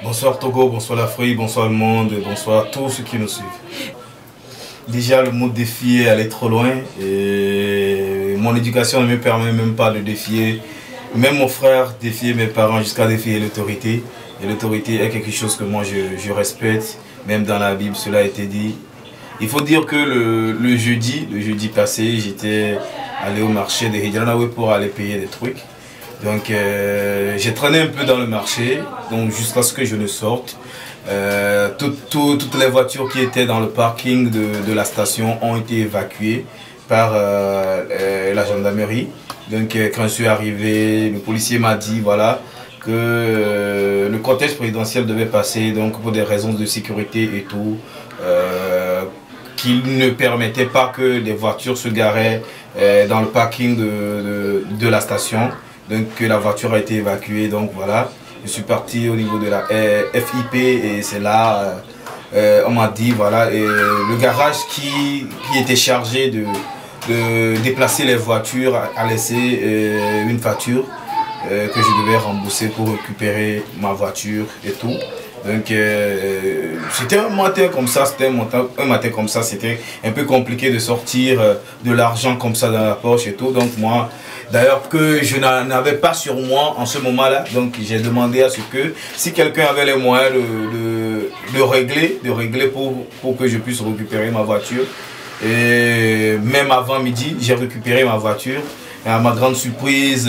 Bonsoir Togo, bonsoir l'Afrique, bonsoir le monde, bonsoir tous ceux qui nous suivent. Déjà le mot défi est allé trop loin et mon éducation ne me permet même pas de défier, même mon frère défier mes parents jusqu'à défier l'autorité. Et l'autorité est quelque chose que moi je respecte, même dans la Bible cela a été dit. Il faut dire que le jeudi passé, j'étais allé au marché de Hidranawe pour aller payer des trucs. Donc j'ai traîné un peu dans le marché, donc jusqu'à ce que je ne sorte. Toutes les voitures qui étaient dans le parking de la station ont été évacuées par la gendarmerie. Donc quand je suis arrivé, le policier m'a dit voilà que le cortège présidentiel devait passer donc pour des raisons de sécurité et tout, qu'il ne permettait pas que des voitures se garaient dans le parking de la station. Donc la voiture a été évacuée, donc voilà, je suis parti au niveau de la FIP et c'est là, on m'a dit voilà, et le garage qui était chargé de déplacer les voitures a laissé une facture que je devais rembourser pour récupérer ma voiture et tout. Donc c'était un matin comme ça, c'était un peu compliqué de sortir de l'argent comme ça dans la poche et tout. Donc moi, d'ailleurs que je n'en avais pas sur moi en ce moment-là, donc j'ai demandé à ce que si quelqu'un avait les moyens de régler pour que je puisse récupérer ma voiture. Et même avant midi, j'ai récupéré ma voiture. Et à ma grande surprise,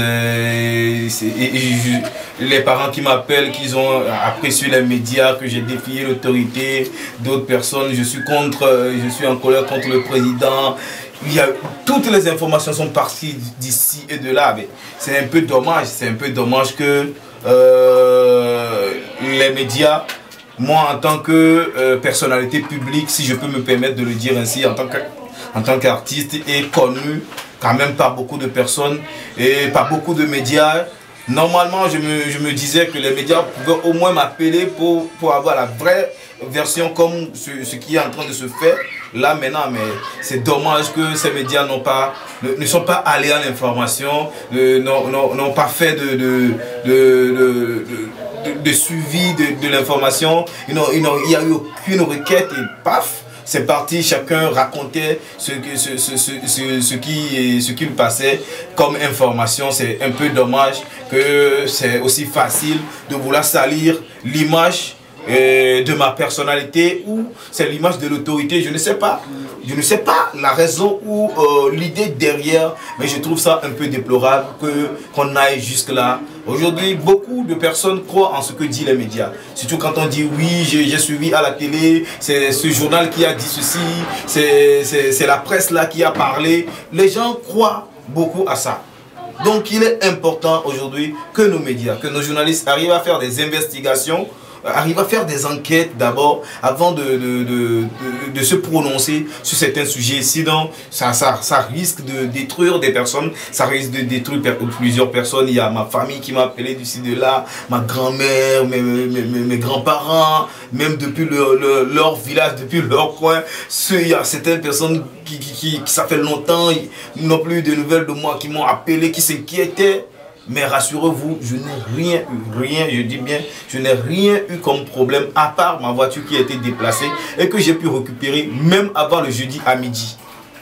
les parents qui m'appellent, qu'ils ont appris sur les médias que j'ai défié l'autorité, d'autres personnes, je suis en colère contre le président. Toutes les informations sont parties d'ici et de là. C'est un peu dommage que les médias, moi en tant que personnalité publique, si je peux me permettre de le dire ainsi, en tant qu'artiste, est connu quand même par beaucoup de personnes et par beaucoup de médias. Normalement, je me disais que les médias pouvaient au moins m'appeler pour avoir la vraie version comme ce qui est en train de se faire là maintenant. Mais c'est dommage que ces médias ne sont pas allés à l'information, n'ont pas fait de suivi de l'information. Il n'y a eu aucune requête et paf, c'est parti, chacun racontait ce qui lui passait comme information. C'est un peu dommage que c'est aussi facile de vouloir salir l'image de ma personnalité ou c'est l'image de l'autorité, je ne sais pas. Je ne sais pas la raison ou l'idée derrière, mais je trouve ça un peu déplorable qu'on aille jusque là. Aujourd'hui, beaucoup de personnes croient en ce que disent les médias. Surtout quand on dit oui, j'ai suivi à la télé, c'est ce journal qui a dit ceci, c'est la presse là qui a parlé. Les gens croient beaucoup à ça. Donc il est important aujourd'hui que nos médias, que nos journalistes arrivent à faire des investigations, arrive à faire des enquêtes d'abord avant de se prononcer sur certains sujets. Sinon, ça risque de détruire des personnes, ça risque de détruire plusieurs personnes. Il y a ma famille qui m'a appelé d'ici de là, ma grand-mère, mes grands-parents, même depuis leur village, depuis leur coin. Il y a certaines personnes qui ça fait longtemps, ils n'ont plus de nouvelles de moi, qui m'ont appelé, qui s'inquiétaient. Mais rassurez-vous, je n'ai rien, je dis bien, je n'ai rien eu comme problème à part ma voiture qui a été déplacée et que j'ai pu récupérer même avant le jeudi à midi.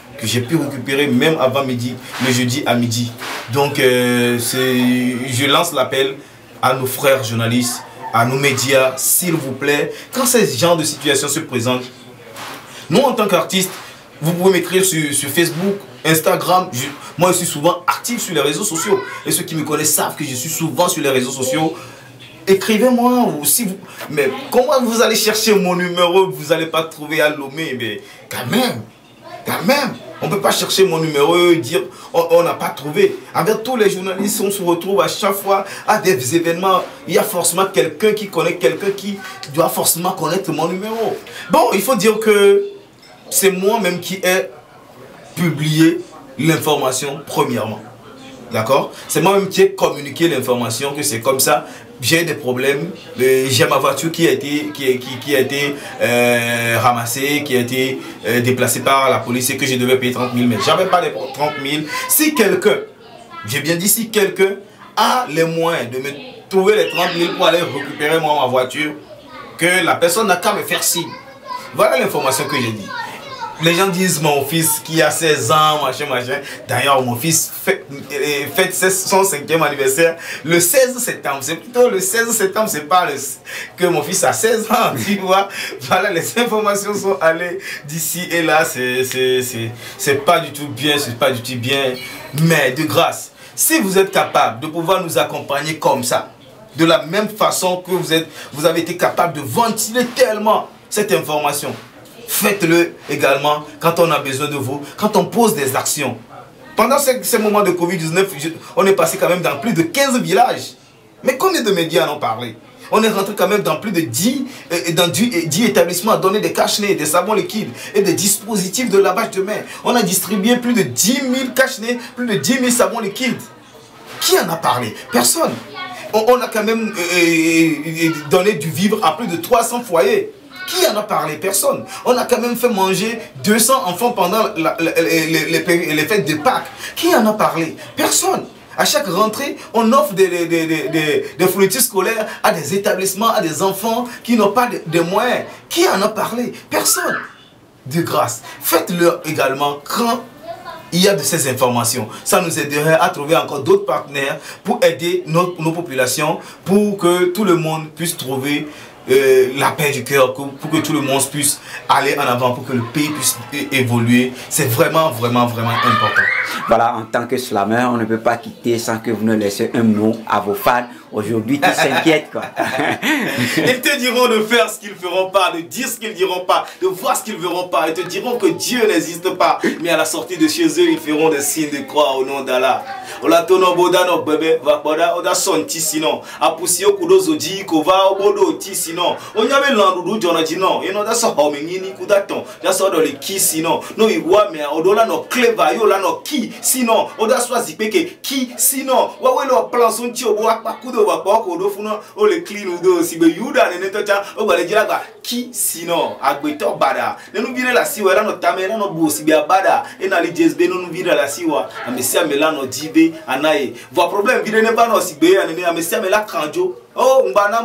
Le jeudi à midi. Donc, je lance l'appel à nos frères journalistes, à nos médias, s'il vous plaît, quand ce genre de situation se présente, nous en tant qu'artistes, vous pouvez m'écrire sur Facebook, Instagram. Moi, je suis souvent actif sur les réseaux sociaux. Et ceux qui me connaissent savent que je suis souvent sur les réseaux sociaux. Écrivez-moi. Mais comment vous allez chercher mon numéro, vous n'allez pas trouver à Lomé? Mais quand même. On ne peut pas chercher mon numéro et dire on n'a pas trouvé. Avec tous les journalistes, on se retrouve à chaque fois à des événements. Il y a forcément quelqu'un qui connaît quelqu'un qui doit forcément connaître mon numéro. Bon, il faut dire que c'est moi-même qui ai publié l'information premièrement. D'accord? C'est moi-même qui ai communiqué l'information que c'est comme ça. J'ai des problèmes. J'ai ma voiture qui a été ramassée, qui a été déplacée par la police et que je devais payer 30 000. Mais j'avais pas les 30 000. Si quelqu'un, j'ai bien dit si quelqu'un a les moyens de me trouver les 30 000 pour aller récupérer moi ma voiture, que la personne n'a qu'à me faire signe. Voilà l'information que j'ai dit. Les gens disent mon fils qui a 16 ans, machin. D'ailleurs, mon fils fête son 5e anniversaire le 16 septembre. C'est plutôt le 16 septembre, c'est pas que mon fils a 16 ans, tu vois. Voilà, les informations sont allées d'ici et là. C'est pas du tout bien, c'est pas du tout bien. Mais de grâce, si vous êtes capable de pouvoir nous accompagner comme ça, de la même façon que vous avez été capable de ventiler tellement cette information, faites-le également quand on a besoin de vous, quand on pose des actions. Pendant ces moments de Covid-19, on est passé quand même dans plus de 15 villages. Mais combien de médias en ont parlé? On est rentré quand même dans plus de 10 établissements à donner des cache-nez, des savons liquides et des dispositifs de lavage de mains. On a distribué plus de 10 000 cache-nez, plus de 10 000 savons liquides. Qui en a parlé? Personne. On a quand même donné du vivre à plus de 300 foyers. Qui en a parlé? Personne. On a quand même fait manger 200 enfants pendant les fêtes de Pâques. Qui en a parlé? Personne. À chaque rentrée, on offre des fournitures scolaires à des établissements, à des enfants qui n'ont pas de moyens. Qui en a parlé? Personne. De grâce, faites-le également quand il y a de ces informations. Ça nous aiderait à trouver encore d'autres partenaires pour aider nos populations, pour que tout le monde puisse trouver la paix du cœur, pour que tout le monde puisse aller en avant, pour que le pays puisse évoluer. C'est vraiment, vraiment, vraiment important. Voilà, en tant que slammer, on ne peut pas quitter sans que vous ne laissiez un mot à vos fans. Aujourd'hui, tu s'inquiètes, quoi. Ils te diront de faire ce qu'ils ne feront pas, de dire ce qu'ils ne diront pas, de voir ce qu'ils ne verront pas. Ils te diront que Dieu n'existe pas. Mais à la sortie de chez eux, ils feront des signes de croix au nom d'Allah. Ola tono boda no bebe vakoda oda sonti sinon apusi okudo zoji kova obodo ti sinon onyame landudu jona jino eno da so homingini kudaton da so do le ki sinon no iwa me odola no clever yo la no ki sinon oda swazi peke ki sinon wa we lo plan son ti obo akudo wa pa ko do funo o le clean do si be yuda ne to cha o gba le jira gba ki sinon agbeto bada nenu bire la siwa no tamera no bo si be abada ena li jesbe no bire la siwa amesia melano dibe anaye voix problème vide ne pas no sigbe anene amesia mela kanjo oh ngana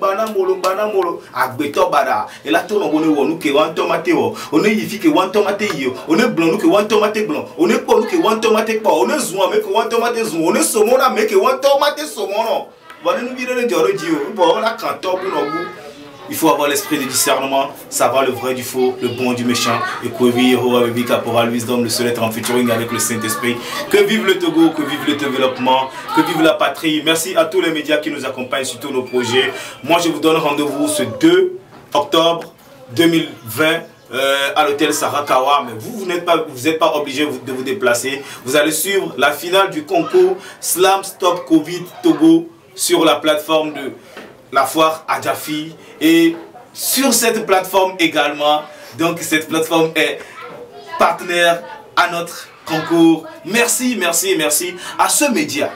molo agbeto bada et la to no bone wonu ke wan tomate wo one yifi ke wan tomate yo one blon nu ke wan tomate blon one po nu ke wan tomate po one zuwa me ke wan tomate zuwa one somona me ke wan tomate somono voilà nous vide le joro dio bon la kanto bu no bu. Il faut avoir l'esprit de discernement, savoir le vrai du faux, le bon du méchant. Et que vive Yehova, Caporal Wisdom, le seul être en featuring avec le Saint-Esprit. Que vive le Togo, que vive le développement, que vive la patrie. Merci à tous les médias qui nous accompagnent sur tous nos projets. Moi, je vous donne rendez-vous ce 2 octobre 2020. À l'hôtel Sarakawa, mais vous n'êtes pas obligé de vous déplacer. Vous allez suivre la finale du concours Slam Stop Covid Togo sur la plateforme de la foire Adjafi, et sur cette plateforme également, donc cette plateforme est partenaire à notre concours. Merci à ce média.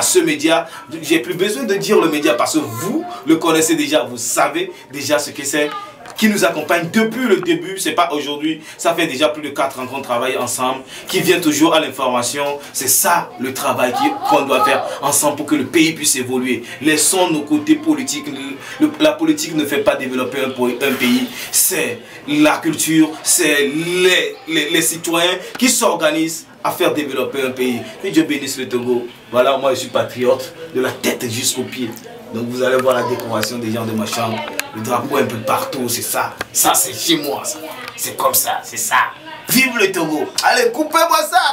J'ai plus besoin de dire le média parce que vous le connaissez déjà, vous savez déjà ce que c'est, qui nous accompagne depuis le début, c'est pas aujourd'hui, ça fait déjà plus de 4 ans qu'on travaille ensemble, qui vient toujours à l'information. C'est ça le travail qu'on doit faire ensemble pour que le pays puisse évoluer. Laissons nos côtés politiques. La politique ne fait pas développer un pays, c'est la culture, c'est les citoyens qui s'organisent à faire développer un pays. Que Dieu bénisse le Togo. Voilà, moi je suis patriote de la tête jusqu'aux pieds. Donc vous allez voir la décoration des gens de ma chambre. Le drapeau un peu partout, c'est ça. Ça c'est chez moi, ça. C'est comme ça, c'est ça. Vive le Togo. Allez, coupez-moi ça.